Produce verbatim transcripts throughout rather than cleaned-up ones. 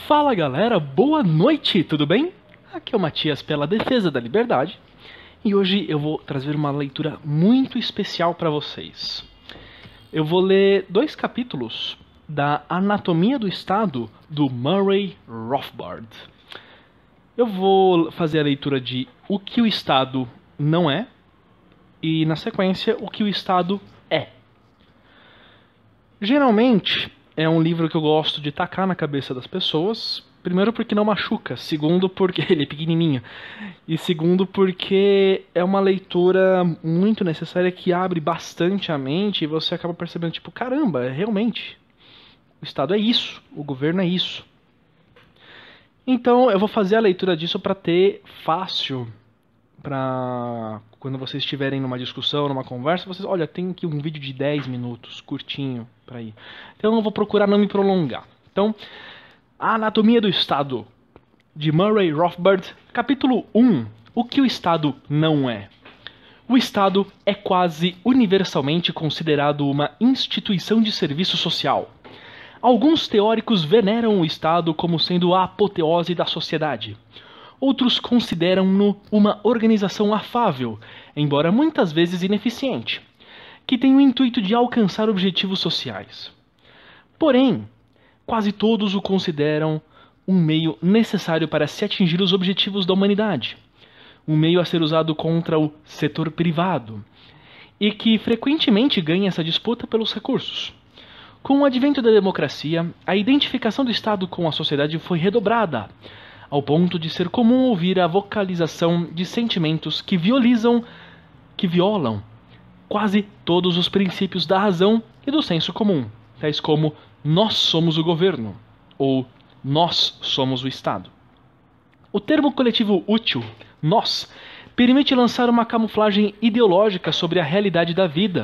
Fala galera, boa noite, tudo bem? Aqui é o Matias pela Defesa da Liberdade e hoje eu vou trazer uma leitura muito especial para vocês. Eu vou ler dois capítulos da Anatomia do Estado do Murray Rothbard. Eu vou fazer a leitura de O que o Estado não é e, na sequência, O que o Estado é. Geralmente, é um livro que eu gosto de tacar na cabeça das pessoas. Primeiro porque não machuca, segundo porque ele é pequenininho, e segundo porque é uma leitura muito necessária que abre bastante a mente e você acaba percebendo, tipo, caramba, realmente, o Estado é isso, o governo é isso. Então eu vou fazer a leitura disso para ter fácil, para quando vocês estiverem numa discussão, numa conversa, vocês, olha, tem aqui um vídeo de dez minutos, curtinho, para ir. Então eu vou procurar não me prolongar. Então, A Anatomia do Estado, de Murray Rothbard, capítulo um, O que o Estado não é. O Estado é quase universalmente considerado uma instituição de serviço social. Alguns teóricos veneram o Estado como sendo a apoteose da sociedade. Outros consideram-no uma organização afável, embora muitas vezes ineficiente, que tem o intuito de alcançar objetivos sociais. Porém, quase todos o consideram um meio necessário para se atingir os objetivos da humanidade, um meio a ser usado contra o setor privado, e que frequentemente ganha essa disputa pelos recursos. Com o advento da democracia, a identificação do Estado com a sociedade foi redobrada, ao ponto de ser comum ouvir a vocalização de sentimentos que violizam, que violam quase todos os princípios da razão e do senso comum, tais como nós somos o governo, ou nós somos o Estado. O termo coletivo útil, nós, permite lançar uma camuflagem ideológica sobre a realidade da vida.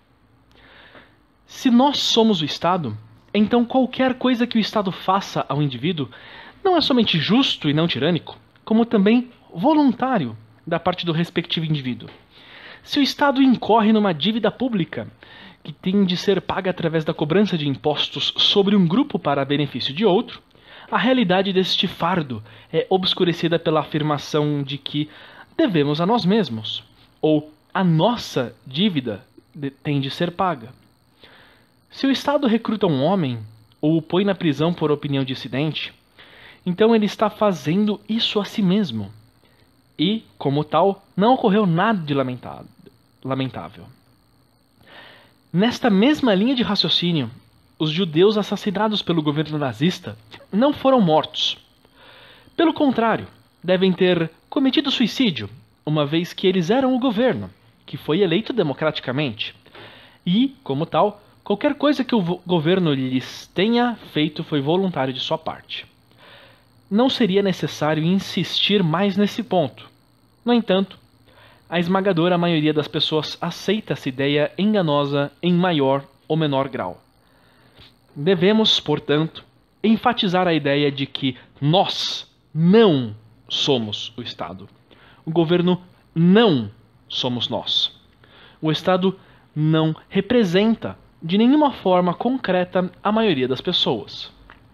Se nós somos o Estado, então qualquer coisa que o Estado faça ao indivíduo não é somente justo e não tirânico, como também voluntário da parte do respectivo indivíduo. Se o Estado incorre numa dívida pública, que tem de ser paga através da cobrança de impostos sobre um grupo para benefício de outro, a realidade deste fardo é obscurecida pela afirmação de que devemos a nós mesmos, ou a nossa dívida tem de ser paga. Se o Estado recruta um homem, ou o põe na prisão por opinião dissidente, então ele está fazendo isso a si mesmo. E, como tal, não ocorreu nada de lamentável. Nesta mesma linha de raciocínio, os judeus assassinados pelo governo nazista não foram mortos. Pelo contrário, devem ter cometido suicídio, uma vez que eles eram o governo, que foi eleito democraticamente. E, como tal, qualquer coisa que o governo lhes tenha feito foi voluntário de sua parte. Não seria necessário insistir mais nesse ponto. No entanto, a esmagadora maioria das pessoas aceita essa ideia enganosa em maior ou menor grau. Devemos, portanto, enfatizar a ideia de que nós não somos o Estado. O governo não somos nós. O Estado não representa, de nenhuma forma concreta, a maioria das pessoas.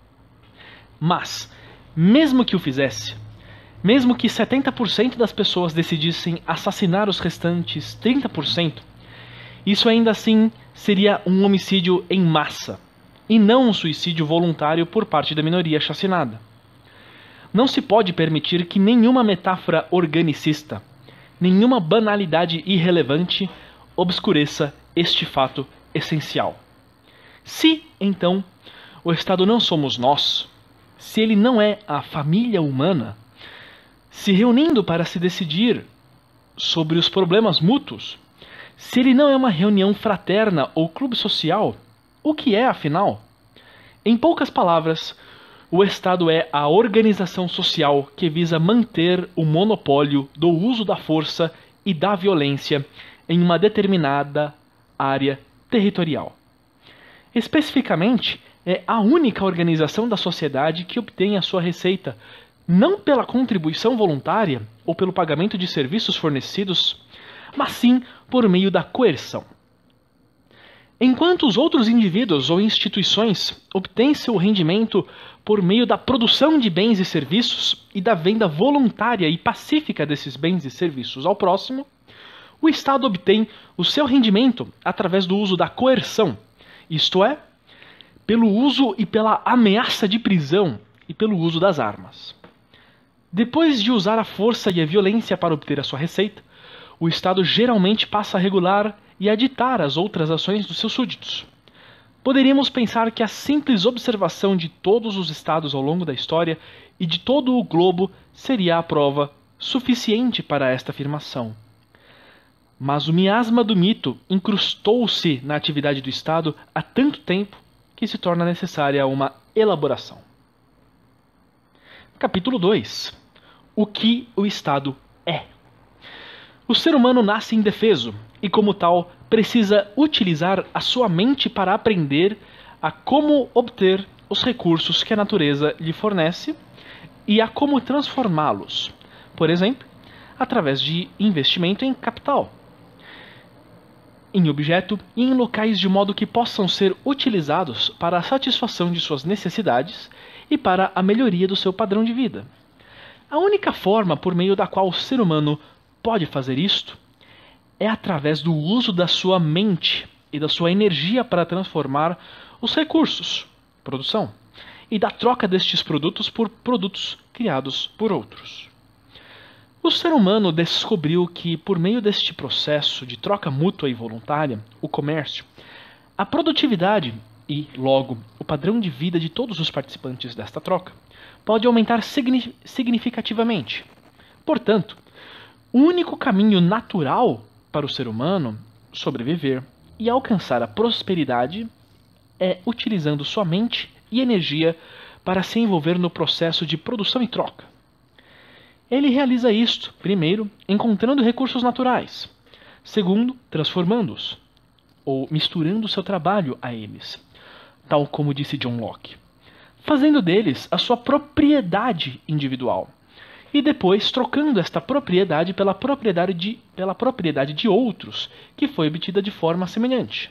Mas, mesmo que o fizesse, mesmo que setenta por cento das pessoas decidissem assassinar os restantes trinta por cento, isso ainda assim seria um homicídio em massa, e não um suicídio voluntário por parte da minoria chacinada. Não se pode permitir que nenhuma metáfora organicista, nenhuma banalidade irrelevante obscureça este fato essencial. Se, então, o Estado não somos nós, se ele não é a família humana, se reunindo para se decidir sobre os problemas mútuos, se ele não é uma reunião fraterna ou clube social, o que é, afinal? Em poucas palavras, o Estado é a organização social que visa manter o monopólio do uso da força e da violência em uma determinada área territorial. Especificamente, é a única organização da sociedade que obtém a sua receita não pela contribuição voluntária ou pelo pagamento de serviços fornecidos, mas sim por meio da coerção. Enquanto os outros indivíduos ou instituições obtêm seu rendimento por meio da produção de bens e serviços e da venda voluntária e pacífica desses bens e serviços ao próximo, o Estado obtém o seu rendimento através do uso da coerção, isto é, pelo uso e pela ameaça de prisão e pelo uso das armas. Depois de usar a força e a violência para obter a sua receita, o Estado geralmente passa a regular e a ditar as outras ações dos seus súditos. Poderíamos pensar que a simples observação de todos os estados ao longo da história e de todo o globo seria a prova suficiente para esta afirmação. Mas o miasma do mito incrustou-se na atividade do Estado há tanto tempo que se torna necessária uma elaboração. Capítulo dois. O que o Estado é? O ser humano nasce indefeso e, como tal, precisa utilizar a sua mente para aprender a como obter os recursos que a natureza lhe fornece e a como transformá-los, por exemplo, através de investimento em capital, em objeto e em locais de modo que possam ser utilizados para a satisfação de suas necessidades e para a melhoria do seu padrão de vida. A única forma por meio da qual o ser humano pode fazer isto é através do uso da sua mente e da sua energia para transformar os recursos, produção, e da troca destes produtos por produtos criados por outros. O ser humano descobriu que, por meio deste processo de troca mútua e voluntária, o comércio, a produtividade e, logo, o padrão de vida de todos os participantes desta troca pode aumentar significativamente. Portanto, o único caminho natural para o ser humano sobreviver e alcançar a prosperidade é utilizando sua mente e energia para se envolver no processo de produção e troca. Ele realiza isto, primeiro, encontrando recursos naturais, segundo, transformando-os, ou misturando seu trabalho a eles, tal como disse John Locke, fazendo deles a sua propriedade individual, e depois trocando esta propriedade pela propriedade de, pela propriedade de outros, que foi obtida de forma semelhante.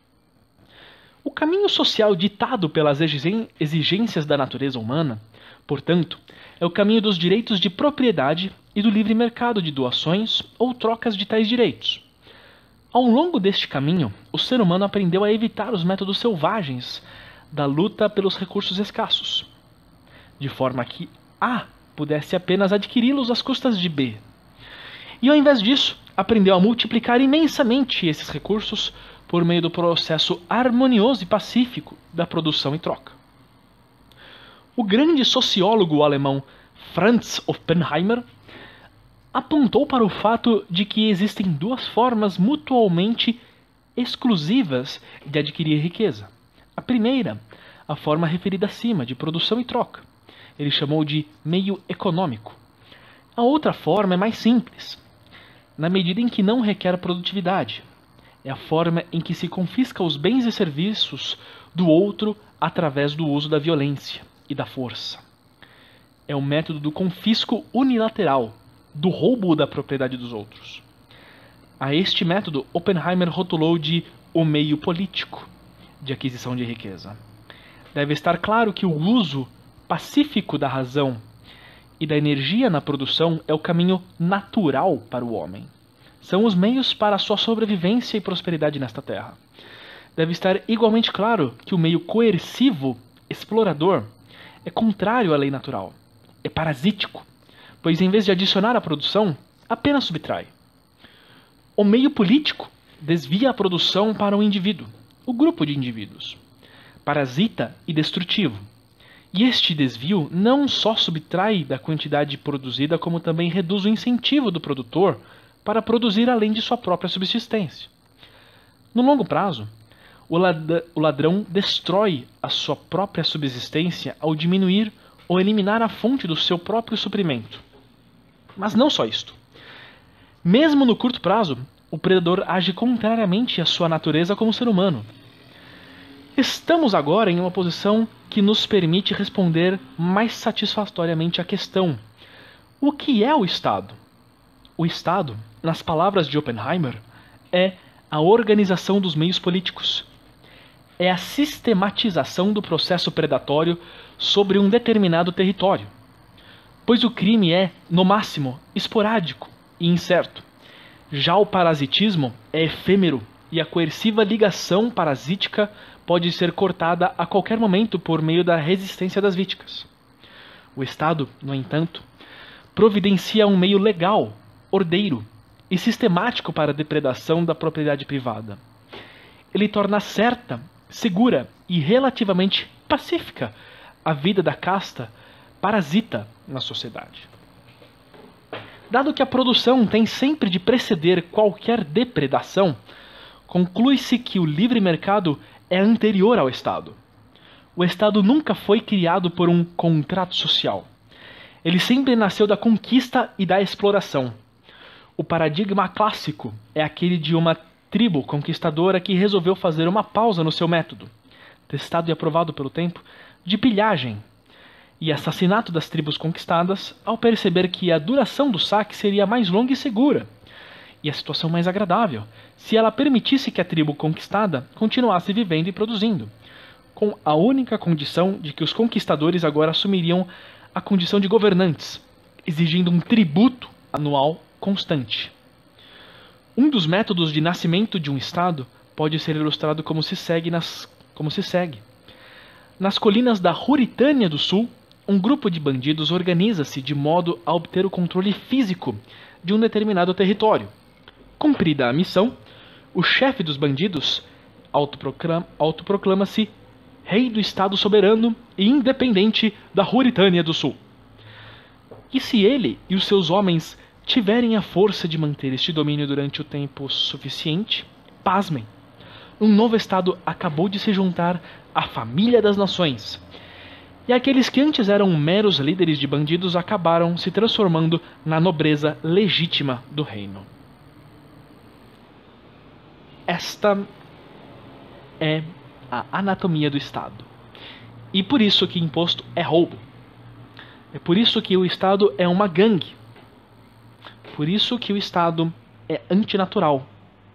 O caminho social ditado pelas exigências da natureza humana, portanto, é o caminho dos direitos de propriedade e do livre mercado de doações ou trocas de tais direitos. Ao longo deste caminho, o ser humano aprendeu a evitar os métodos selvagens da luta pelos recursos escassos, de forma que A pudesse apenas adquiri-los às custas de B. E ao invés disso, aprendeu a multiplicar imensamente esses recursos por meio do processo harmonioso e pacífico da produção e troca. O grande sociólogo alemão Franz Oppenheimer apontou para o fato de que existem duas formas mutuamente exclusivas de adquirir riqueza. A primeira, a forma referida acima, de produção e troca. Ele chamou de meio econômico. A outra forma é mais simples, na medida em que não requer produtividade. É a forma em que se confisca os bens e serviços do outro através do uso da violência e da força. É o método do confisco unilateral, do roubo da propriedade dos outros. A este método, Oppenheimer rotulou de o meio político de aquisição de riqueza. Deve estar claro que o uso pacífico da razão e da energia na produção é o caminho natural para o homem. São os meios para a sua sobrevivência e prosperidade nesta terra. Deve estar igualmente claro que o meio coercivo, explorador, é contrário à lei natural. É parasítico, pois em vez de adicionar à produção, apenas subtrai. O meio político desvia a produção para o indivíduo, o grupo de indivíduos, parasita e destrutivo. E este desvio não só subtrai da quantidade produzida, como também reduz o incentivo do produtor para produzir além de sua própria subsistência. No longo prazo, o ladrão destrói a sua própria subsistência ao diminuir ou eliminar a fonte do seu próprio suprimento. Mas não só isto. Mesmo no curto prazo, o predador age contrariamente à sua natureza como ser humano. Estamos agora em uma posição que nos permite responder mais satisfatoriamente à questão: o que é o Estado? O Estado, nas palavras de Oppenheimer, é a organização dos meios políticos, é a sistematização do processo predatório sobre um determinado território, pois o crime é, no máximo, esporádico e incerto. Já o parasitismo é efêmero e a coerciva ligação parasítica pode ser cortada a qualquer momento por meio da resistência das vítimas. O Estado, no entanto, providencia um meio legal, ordeiro e sistemático para a depredação da propriedade privada. Ele torna certa, segura e relativamente pacífica a vida da casta parasita na sociedade. Dado que a produção tem sempre de preceder qualquer depredação, conclui-se que o livre mercado é anterior ao Estado. O Estado nunca foi criado por um contrato social. Ele sempre nasceu da conquista e da exploração. O paradigma clássico é aquele de uma tribo conquistadora que resolveu fazer uma pausa no seu método, testado e aprovado pelo tempo, de pilhagem e assassinato das tribos conquistadas ao perceber que a duração do saque seria mais longa e segura, e a situação mais agradável, se ela permitisse que a tribo conquistada continuasse vivendo e produzindo, com a única condição de que os conquistadores agora assumiriam a condição de governantes, exigindo um tributo anual constante. Um dos métodos de nascimento de um Estado pode ser ilustrado como se segue. Nas, como se segue. Nas colinas da Ruritânia do Sul, um grupo de bandidos organiza-se de modo a obter o controle físico de um determinado território. Cumprida a missão, o chefe dos bandidos autoproclama, autoproclama-se rei do Estado soberano e independente da Ruritânia do Sul. E se ele e os seus homens tiverem a força de manter este domínio durante o tempo suficiente, pasmem, um novo Estado acabou de se juntar à família das nações. E aqueles que antes eram meros líderes de bandidos acabaram se transformando na nobreza legítima do reino. Esta é a anatomia do Estado. E por isso que imposto é roubo. É por isso que o Estado é uma gangue. Por isso que o Estado é antinatural.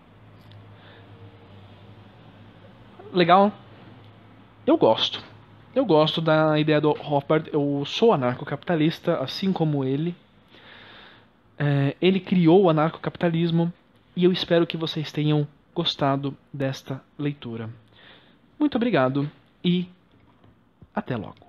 Legal? Eu gosto. Eu gosto da ideia do Rothbard. Eu sou anarcocapitalista, assim como ele. É, ele criou o anarcocapitalismo e eu espero que vocês tenham gostado desta leitura. Muito obrigado e até logo.